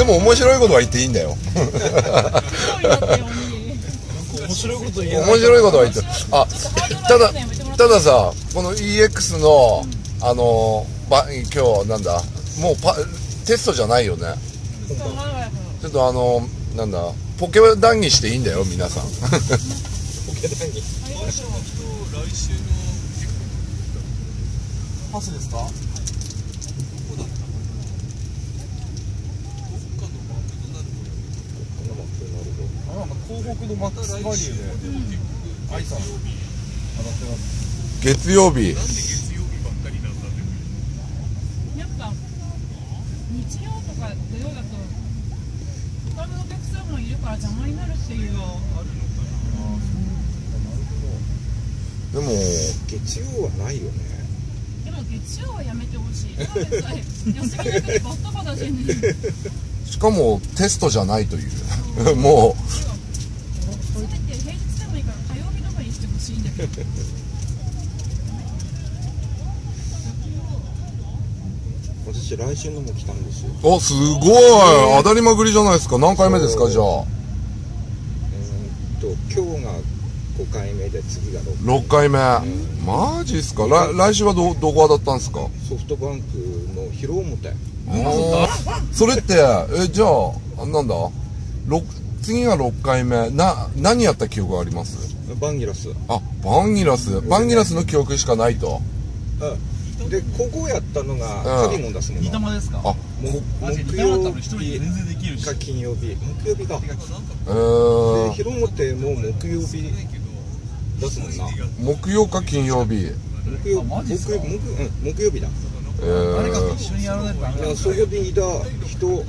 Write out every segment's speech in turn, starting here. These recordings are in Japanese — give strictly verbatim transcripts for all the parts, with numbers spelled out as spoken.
でも面白いことは言っていいんだよ。 面白いこと言えない。 面白いことは言ってる。あ、ただたださ、この イーエックス のあのば今日なんだ、もうパテストじゃないよね。ちょっとあのなんだ、ポケ談義していいんだよ皆さん。ポケ談義。 パスですか？東北のマックスバリューで愛さん当たってます。 月曜日。 やっぱ日曜とか土曜だと他のお客さんもいるから邪魔になるっていうのはあるのかな。でも月曜はないよね。 でも月曜はやめてほしい。休みなくてバッタバタしてんのに。 しかもテストじゃないというもうそれって平日でもいいから火曜日とかにしてほしいんだけど。 私来週のも来たんですよ。 お、すごい当たりまくりじゃないですか。何回目ですかじゃあ。 えー、っと今日がごかいめで次がろっかいめ。マジっすか。来来週はどどこ当たったんですか。 ソフトバンクの広表。 それってえじゃあなんだ次がろっかいめな、何やった記憶があります？ バンギラス。 あ、バンギラスバンギラスの記憶しかないと。 うん、でここやったのがカビモン出すもの。 飯玉ですか？ あ、 木曜日か金曜日、木曜日か。えー、で広表も木曜日出すもんな。 木曜か金曜日。 木曜木木うん木曜日だ。 えー、 誰かと一緒にやらないとダメだ。 そこでいた人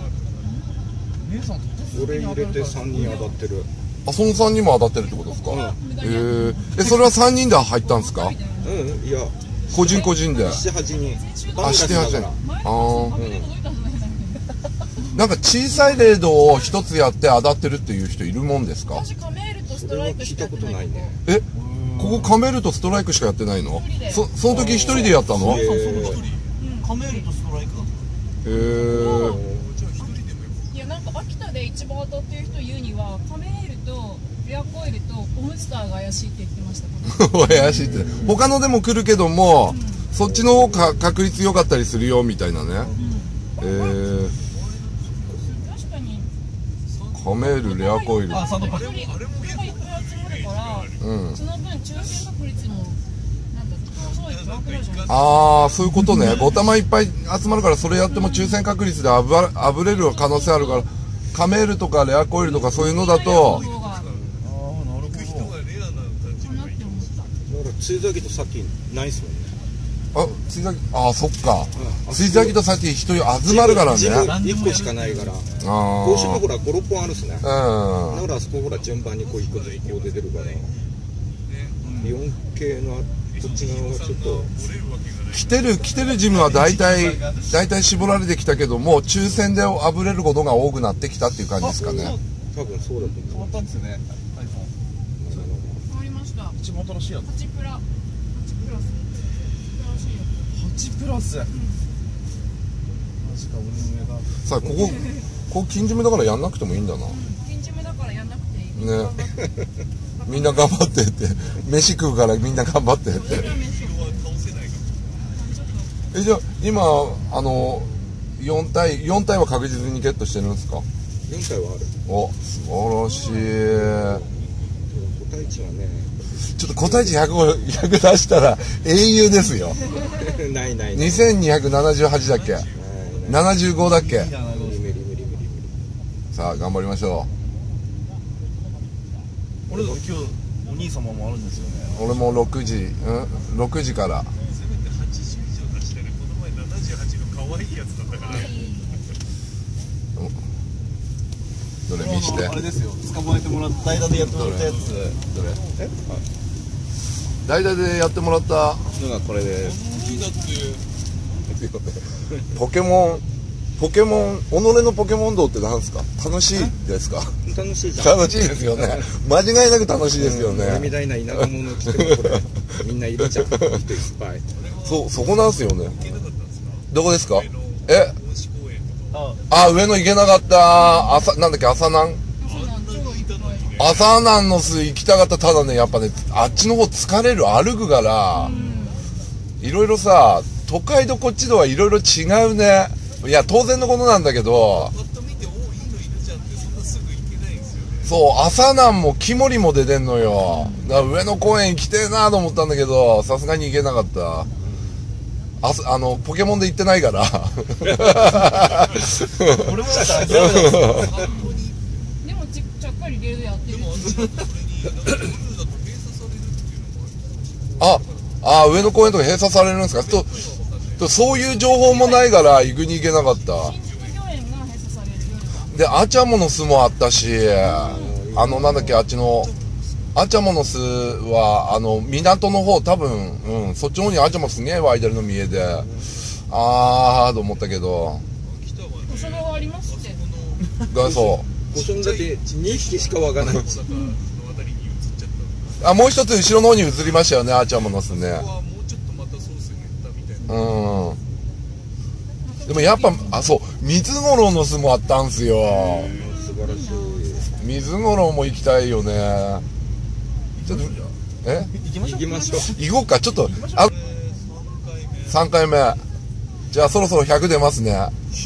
俺入れてさんにん当たってる。 あ、そのさんにんも当たってるってことですか。うん、えー、えそれはさんにんで入ったんですか。 うん、いや個人個人でなな、 はちにん。 あ、なな、はちにん。ああ、うん、なんか小さいレードを一つやって当たってるっていう人いるもんですか。 私カメールとストライク聞いたことないね。 え、ここカメールとストライクしかやってないの？そその時一人でやったの？ そうそうそう、カメールとストライクだった。 へー。 いやなんか秋田で一番当たってる人言うにはカメールとレアコイルとオムスターが怪しいって言ってました。 怪しいって他のでも来るけども、うん、そっちの方が確率良かったりするよみたいなね。うん、えー、 確かにカメールレアコイル、 あ、サンドパック、 人がいっぱい集まるから、うん、その分抽選確率もなんだそういう高くなるじゃないですか。 ああ、そういうことね。ご玉いっぱい集まるからそれやっても抽選確率であぶあぶれる可能性あるから、カメールとかレアコイルとかそういうのだと。 追崎とさっきないっすもんね。 あ、追崎、あ、そっか。追崎とさっき人集まるからね。 いっこしかないから。甲子のほらご、ろっぽんあるっすね。だからあそこほら順番にこういっこずつこう出てるから。よんケー のこっち側はちょっと。 来てる来てるジムは大体大体絞られてきたけども、抽選であぶれることが多くなってきたっていう感じですかね。 多分そうだと思う。 変わったんですよね。 変わりました。 一番新しいやつ。 はちプラ。はちプラス。 はちプラス。マジか、俺の上が。 さあここここ金締めだからやんなくてもいいんだな。 金締めだからやんなくていい。 ね。みんな頑張ってって飯食うからみんな頑張ってって。えじゃあ今あのよん体よん体は確実にゲットしてるんですか。 よん体はある。 お、素晴らしい。 個体値はね、 ちょっと個体値ひゃく、ひゃく出したら英雄ですよ。 ないないない。 にせんにひゃくななじゅうはちだっけ。ななじゅうごだっけ。 無理無理無理無理。 さあ頑張りましょう。俺今日お兄様もあるんですよね。 俺もろくじ、うん、ろくじから。どれ見して。 あれですよ、捕まえてもらった代打でやってもらったやつ。 どれ？え？代打でやってもらったのがこれです。 ポケモンポケモン己のポケモン道ってなんですか。楽しいですか。 楽しいじゃん。 楽しいですよね。間違いなく楽しいですよね。 俺みたいな田舎者来てもこれみんないるじゃん。人いっぱい。 そう、そこなんですよね。どこですか。え、 あ、上野行けなかった。朝、なんだっけ、朝南朝南の巣行きたかった。ただね、やっぱね、あっちの方疲れる。歩くから、いろいろさ、都会とこっちとはいろいろ違うね。いや、当然のことなんだけど、そう、朝南も木森も出てんのよ。だから上野公園行きてえなと思ったんだけど、さすがに行けなかった。あ, あのポケモンで行ってないから俺もだったら諦めたでもちちゃっかりゲルドやってるああ、上野公園とか閉鎖されるんですか。ととそういう情報もないから行くに行けなかった。 新宿御苑が閉鎖される夜で、アチャモの巣もあったし、あのなんだっけ、あっちのアチャモの巣はあの港の方、多分、うん、そっちの方にアチャモすげえ湧いてるの見えて、あーと思ったけど、 それはありますってがそうごそんだってにひきしか湧かない、うん、 あ、もう一つ後ろの方に移りましたよね、アチャモの巣ね。うん。でもやっぱ、あ、そう、水五郎の巣もあったんすよ。 素晴らしい。 水五郎も行きたいよね。ちょっと、え行きましょう。 行きましょう。 行こうか、ちょっと、あ、さんかいめ。じゃあそろそろひゃく出ますね。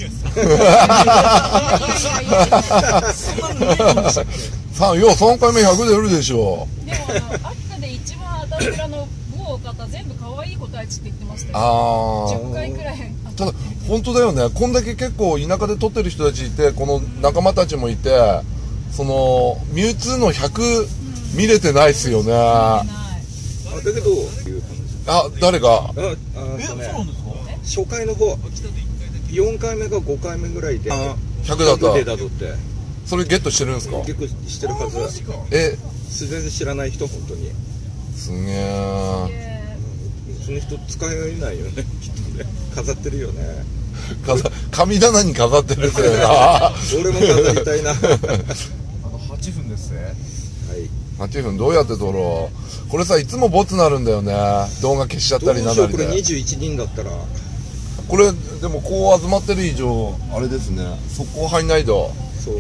さん、いや、さんかいめひゃく出るでしょ。 でもあの、秋田で一番あたずらの某方、全部可愛い個体値って言ってましたよ。 あじゅっかいくらい。 ただ、本当だよね。こんだけ結構田舎で撮ってる人たちいて、この仲間たちもいて、その、ミュウツーのひゃく見れてないっすよね。あ、 あだけど、 誰があ、あ、そうね、初回の方、よんかいめかごかいめぐらいで、 ひゃくだった。 出たとって。 それゲットしてるんですか？ 結構してるはず。 え、 全然知らない人、本当に。 すげえ。 その人使いないよね、きっとね。飾ってるよね。 神棚に飾ってるってな。 俺も飾りたいな。あとはちふんですね。 はい。はちふんどうやって撮ろう。これさ、いつもボツなるんだよね。動画消しちゃったりなだりで。 これにじゅういちにんだったら。 これでもこう集まってる以上あれですね。速攻入んないと。 そう。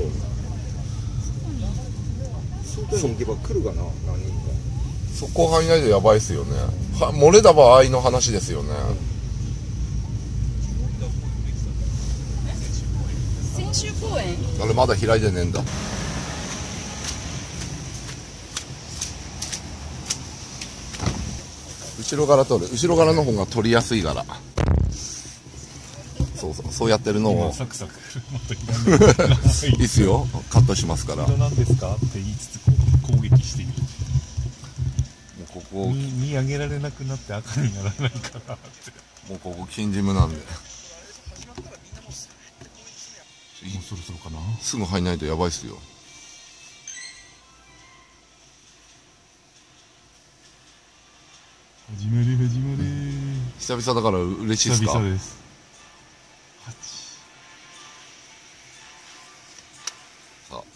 外に行けば来るかな、何人か。 速攻入んないとやばいっすよね。は漏れた場合の話ですよね。 千秋公園？ あれまだ開いてねえんだ。後ろから撮る。後ろからの方が撮りやすいから。そうそう、そうやってるのを。 サクサク。 いいっすよ。カットしますから。 何ですかって言いつつこう攻撃している。 もうここ見見上げられなくなって赤にならないかなって。 もうここ金ジムなんで。もうそろそろかな。 すぐ入んないとやばいっすよ。 始まる始まる。 久々だから嬉しいっすか。 久々です。 さあ。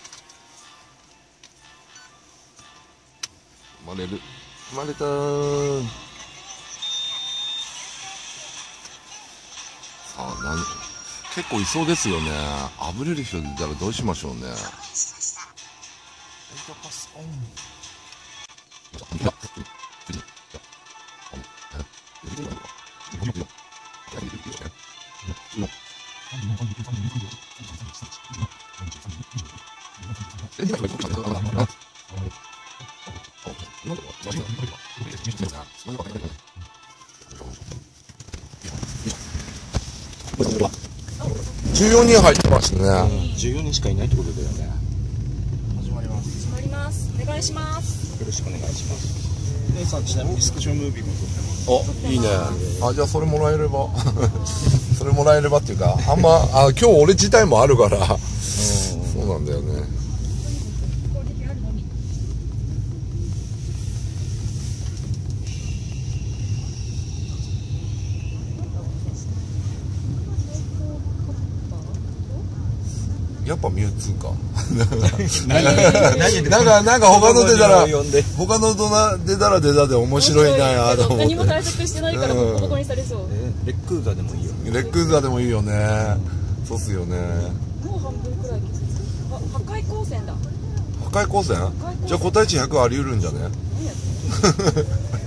生まれる。生まれたー。さあ、何結構いそうですよね。あぶれる人出たらどうしましょうね。じゅうよにん入ってますね。 じゅうよにんしかいないってことだよね。 始まります。 始まります。お願いします。 よろしくお願いします。 姉さんちなみにディスクションムービーも撮ってます。 お、いいね。あ、じゃあそれもらえればそれもらえればっていうか、あんまあ今日俺自体もあるからそうなんだよね。やっぱミュウツーか。なんかなんか他の出たら他の出たら出たで面白いなあと思って。 何も対策してないからボコボコにされそう。 レックーザでもいいよ。 レックーザでもいいよね。 そうっすよね。 もう半分くらい気づいた。あ、破壊光線だ。 破壊光線？じゃあ個体値ひゃくあり得るんじゃね？ 何やってんの？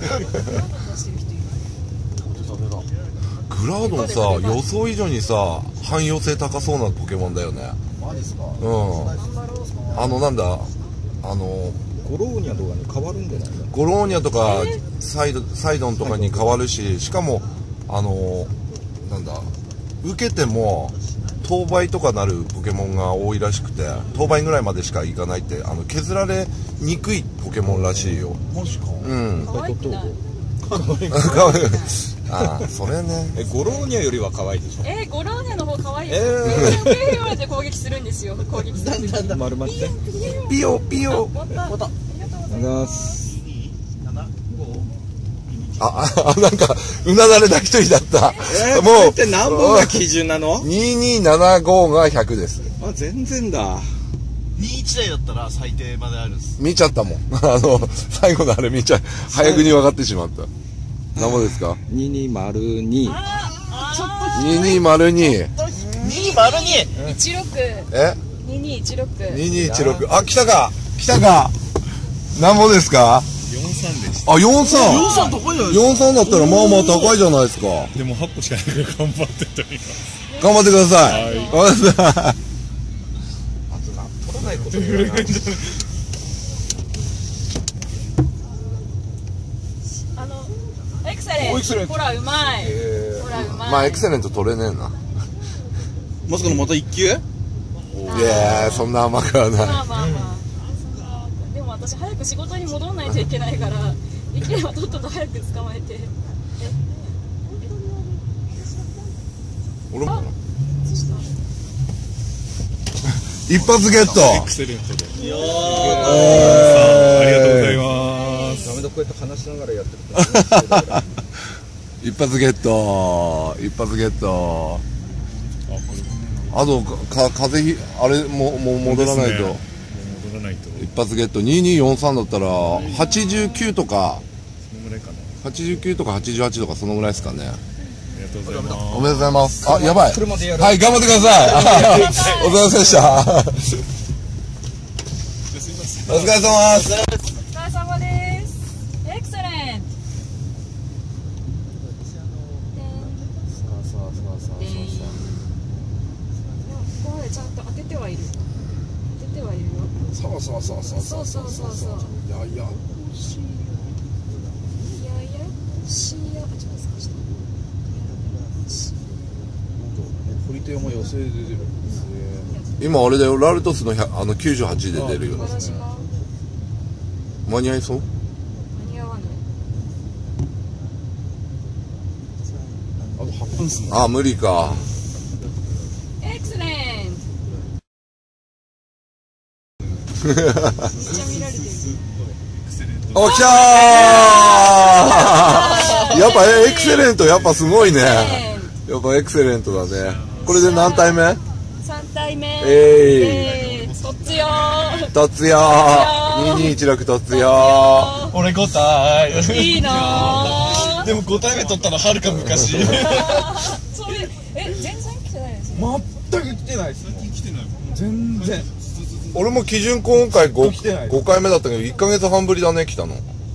グラードンさ、予想以上にさ汎用性高そうなポケモンだよね。 マジっすか。 うん。あのなんだ、あのゴローニャとかに変わるんじゃないの？ ゴローニャとかサイドサイドンとかに変わるし、しかもあのなんだ、受けても当倍とかなるポケモンが多いらしくて、当倍ぐらいまでしかいかないって、あの削られにくいポケモンらしいよ。 マジか。 うん。 可愛くない？ ああ、それね。 え、ゴローニャよりは可愛いでしょ。 えー、ゴローニャの方可愛いよ。 えーピー言われて攻撃するんですよ。攻撃するんですよ。 丸まってピヨピヨ。 終わった。ありがとうございます。 あ、あ、なんかうなだれだ一人だった。 えー、もうこれって何本が基準なの？ ににななごがひゃくです。 あ、全然だ。 にいち台だったら最低まであるんです。 見ちゃったもん。あの最後のあれ見ちゃ早くに分かってしまった。何もですか？ ににまるに。 ににまるに。 にまるに。 一六。 え？ 二二一六。 ににいちろく。あ、来たか。来たか。何もですか？ よんさんでした。 あ、よんさん。 よんさん高いじゃないですか。 よんさんだったらまあまあ高いじゃないですか。 でもはっこしかないから頑張ってとります。 頑張ってください。 はい頑張ってください。 取らないこと言わない。 あのエクセレント。ほらうまい。ほらうまい。 まあエクセレント取れねえな。 まさかのまた一級？ いやー、そんな甘くはない。 まあまあまあ。でも私早く仕事に戻らないといけないから、できればとっとと早く捕まえて。 俺もそしたら一発ゲット。 エクセレントで。いやー、 あありがとうございます。 ダメだ、こうやって話しながらやってると一発ゲット。一発ゲット。あとか風邪ひあれももう戻らないと。 もう戻らないと。 一発ゲット。にによんさんだったらはちじゅうきゅうとかそのぐらいかな。 はちじゅうきゅうとかはちじゅうはちとかそのぐらいですかね。 ありがとうございます。 おめでとうございます。あ、やばい。 車でやる。 はい、頑張ってください。お疲れ様でした。お疲れ様です。 お疲れ様です。エクセレント。ここまでちゃんと当ててはいる。当ててはいるよ。 そうそうそうそうそうそうそうそう。 ややいやいやしや。あ、ちょっと少し。 堀手山野生で出てる。 今あれだよ、ラルトスのあのきゅうじゅうはちで出るよ。 私が間に合いそう？ 間に合わない。 あとはっぷんっすね。 あ、無理か。 エクセレント。めっちゃ見られてる。 お、来たー。やっぱエクセレント、やっぱすごいね。やっぱエクセレントだね。これで何体目？ 三体目。 えい。とつよ。 とつよー。ににいちろくとつよ俺ご体。 いいなー。 でもご体目取ったのはるか昔。 それえ全然来てないですね。 全く来てないです。来てない。全然。 ー。俺も基準今回 5, 来てない 5回目だったけどいっかげつはんぶりだね、来たの。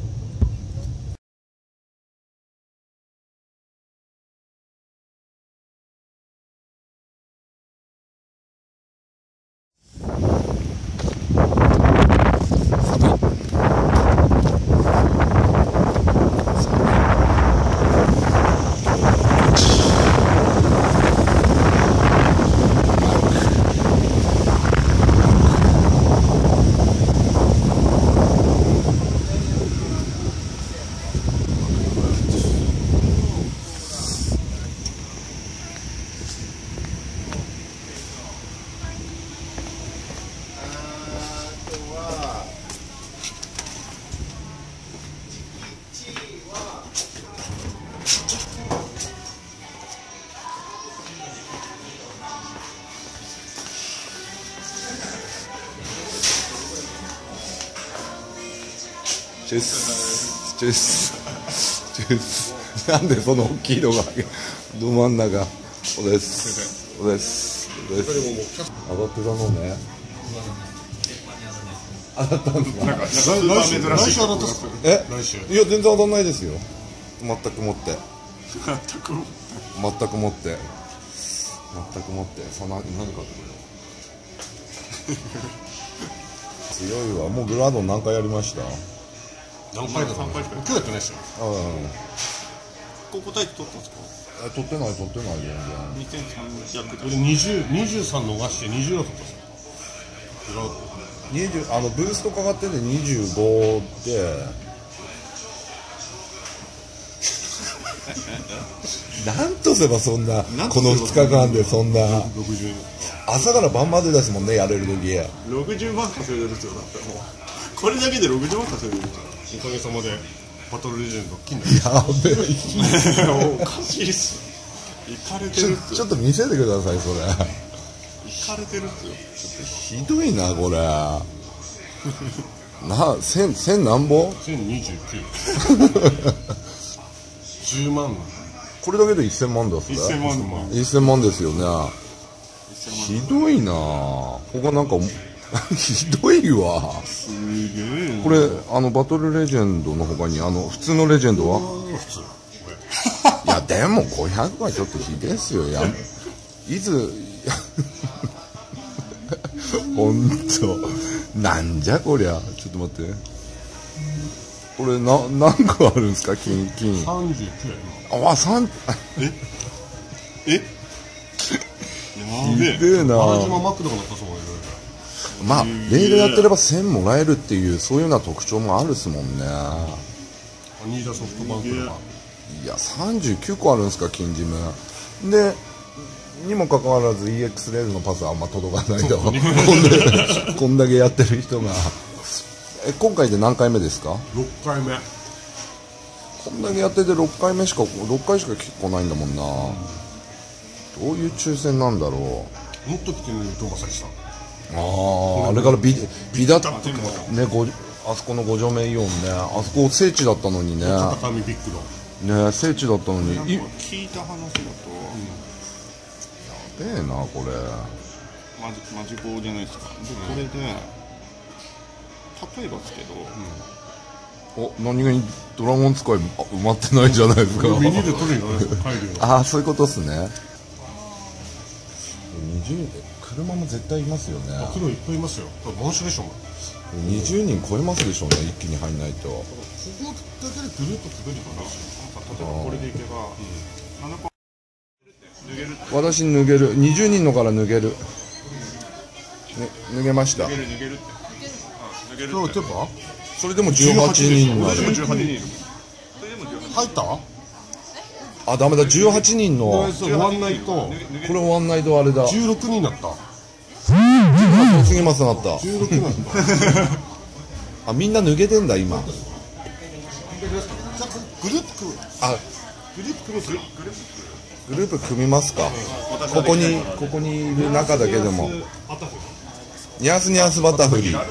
チュースチュースチュース。なんでその大きいのがど真ん中。おですおです。 です。上がってたのね。当たったんですか。 なんか来週当たった。 え、いや全然当たんないですよ。全くもって。 全くもって。 全くもって。全くもって。そんな何かってこと。強いわ。もうグラドン何回やりました。 何回だ。さんかいしか。今日やってないですよ。 うん。 ここ答えて取ったんですか。 え、取ってない取ってない全然。 二千三百。で二十二十三逃して二十だったんですよ。 二十あのブーストかかってんで二十五で。なんとすればそんなこのふつかかんでそんな朝から晩までですもんねやれる時。 ろくじゅうまん稼いでるんですよ。だってもうこれだけでろくじゅうまん稼いでるんですよ。おかげさまでバトルレジェンド金やべえ。おかしいっす。いかれてるっすよ。 ちょっと見せてくださいそれ。 いかれてるっすひよ。 どいなこれ。な千千何本？ 千二十九。十万。 これだけで一千万ですね。 一千万の一千万ですよね。ひどいな。他なんかひどいわ。 すげえ。 これあのバトルレジェンドの他にあの普通のレジェンドは？ 普通。 いやでもごひゃくはちょっとひですよ。やいつ本当なんじゃこりゃ。ちょっと待って。これな何個あるんですか金金。 三十九。 あ三。 え？え？やべえ。 ひでえな。 マ島マクドがなったそういろいろ。 まあレイドやってればせんもらえるっていうそういうような特徴もあるっすもんね。 新田ソフトバンクとか。 いやさんじゅうきゅうこあるんですか金ジムでにもかかわらず イーエックス レールのパスはあんま届かないと。こんだけこんだけやってる人が。え今回で何回目ですか？ ろっかいめ。 こんだけやっててろっかいめしかろっかいしか来ないんだもんな。どういう抽選なんだろう。 もっと来てる伊藤正樹さん。 あああれからビビダッとねごあそこの五条目イオンねあそこ聖地だったのにね。 片上ビッグのね聖地だったのに。い聞いた話だと。 やべえなこれ。 マジマジコじゃないですか。でこれで例えばですけど。 お何気にドラゴン使い埋まってないじゃないですか。 ミニで取るんじゃないですか。 ああそういうことっすね。にじゅう車も絶対いますよね。 黒いっぱいいますよ。満車でしょ。 にじゅうにん超えますでしょうね一気に入んないと。ここだけでぐるっと滑るかな。 例えばこれでいけば、ななこ脱げる。 私脱げるにじゅうにんのから脱げる、ね、脱げました。 脱げる脱げるって脱げるそう手羽それでもじゅうはちにんになる。 じゅうはちにん入った？ あダメだじゅうはちにんのこ終わんないとれ終わんないとあれだ。 じゅうろくにんになった。 遠すぎますなった。 じゅうろくになったあみんな脱げてんだ今。 グループあグループ組むグルーグループ組みますか。ここにここにいる中だけでもニャースニャースバタフリー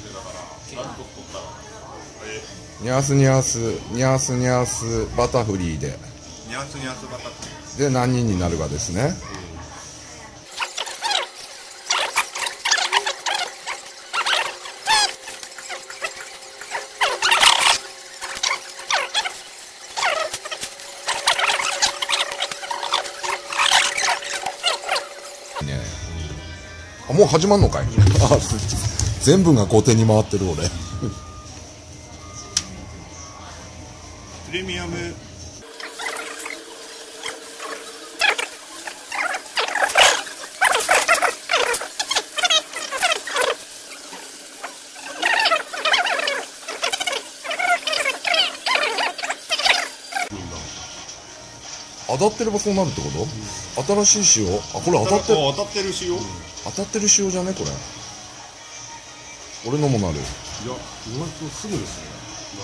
ニャースニャースニャースニャースバタフリーでニャースニャースバタフリで何人になるかですね。あもう始まんのかい。あ全部が後手に回ってる俺。 プレミアム当たってればそうなるってこと、うん、新しい仕様。あこれ当たってる当たってる仕様、うん、 当たってる仕様じゃねこれ。俺のもなる。いや意外とすぐですね。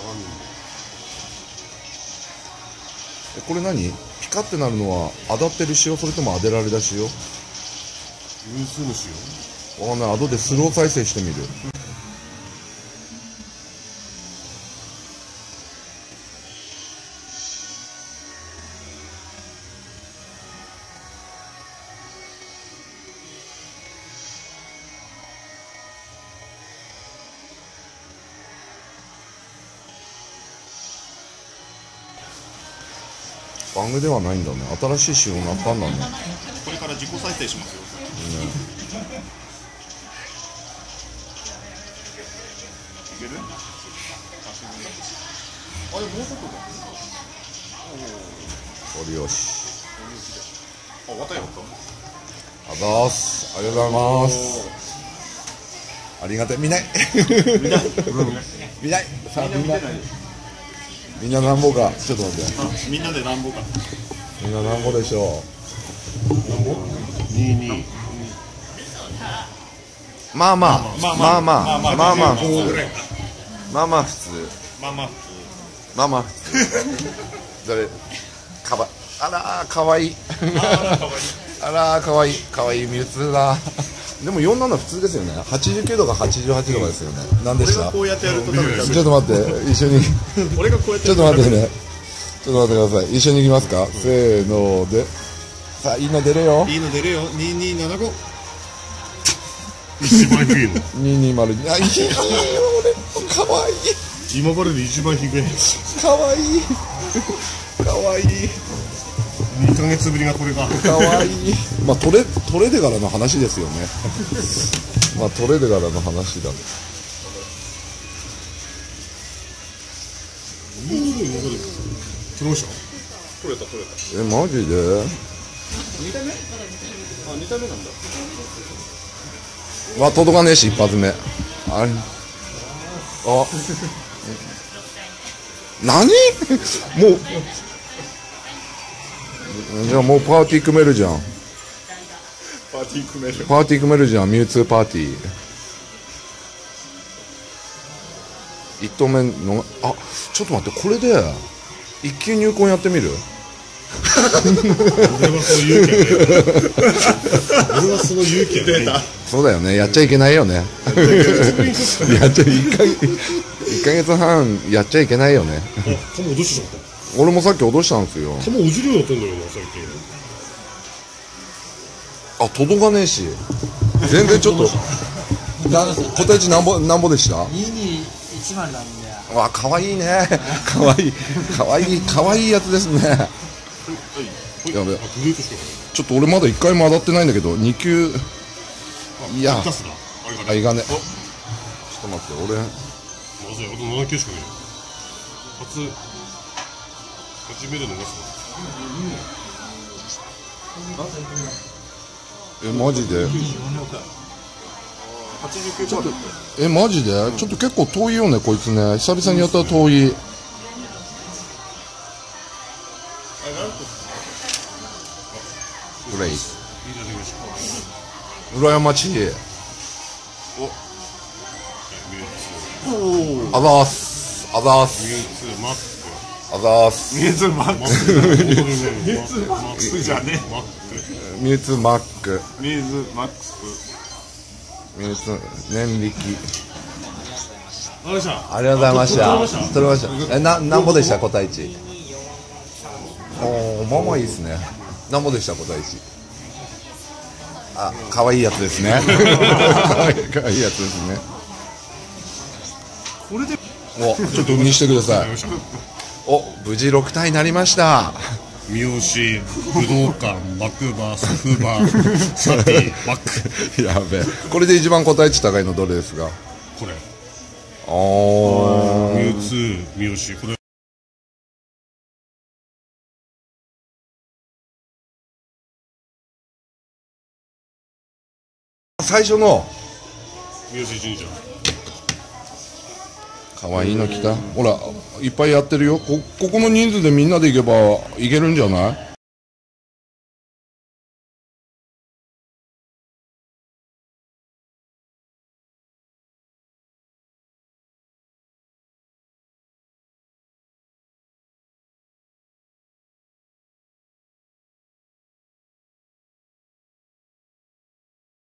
えこれ何ピカってなるのは当たってる仕様それとも当てられた仕様。 偶数の仕様。 わかんない。後でスロー再生してみる。 バグではないんだね。新しい仕様になったんだね。 これから自己再生しますよ。いける？あれもうちょっとだ。 おりよし。 あ、終わったよ。 あざーす。ありがとうございます。ありがたい。見ない。見ない。さあみんな。みんななんぼか。ちょっと待って。 みんなでなんぼか。 みんななんぼでしょう。 にに。 まあまあまあまあまあまあまあまあまあまあ普通。まあまあ普通。 まあまあまあまあ普通。どれかわあらーかわいい。あらーかわいいかわいいミュウツーだ。でもよんじゅうなな普通ですよね。はちじゅうきゅうどかはちじゅうはちどかですよね。なんでした？ こうやってやると多分ちょっと待って一緒に。 俺がこうやってちょっと待ってね。ちょっと待ってください。一緒に行きますか。せーので。さあいいの出るよ。 いいの出るよ。ににななご。一番低いの。 ににまるに。あいいいい俺かわいい。 今までで一番低い。 かわいい。かわいい。 にかげつぶりがこれが。 かわいい。まあ取れ取れてからの話ですよね。まあ取れてからの話だ。 取れました。取れた取れた。 えマジで？ 二体目？あ、二体目なんだ。 わ届かねえし一発目。あれ。あ。何？もう。じゃあもうパーティー組めるじゃん。 パーティー組める。 パーティー組めるじゃん。ミュウツーパーティー。一投目のあちょっと待ってこれで一級入魂やってみる？ 俺はそう勇気やね。俺はその勇気やね。 そうだよね。やっちゃいけないよね。やっちゃいっかげついっかげつはんやっちゃいけないよね。 あ、弾落としてしまった。 俺もさっき脅したんですよ。 弾落ちるようになってんだよな最近。 あ届かねえし全然ちょっと小手値なんぼなんぼでした？ ににいちまるなんだよ。 わかわいいね。かわいいかわいいかわいいやつですね。やべちょっと俺まだいっかいも当たってないんだけどに級いやあいがね。ちょっと待って俺まずいあとなな級しかねえ。初初めて逃すえマジではちじゅうきゅうパーえマジでちょっと結構遠いよねこいつね。久々にやったら遠い。プレイ羨ましい。あざーすあざーすあざーす。 ミュウツーマックス。ミュウツーマックスじゃねえ。 ミュウツーマック。 ミュウツーマックス。 ミュウツー年引き。 ありがとうございました。 ありがとうございました。取れました。えななんぼでした答え値。おおまあまあいいですね。なんぼでした答え値。あ可愛いやつですね。可愛い可愛いやつですね。 これで。 おちょっと見せてください。お無事ろくたいになりました。 三好武道館バックバーソフバーサティバック。 やべえこれで一番答え値高いのどれですか？ これああミュウツー三好これ最初の三好神社。 かわいいの来た。ほらいっぱいやってるよ。こここの人数でみんなで行けばいけるんじゃない？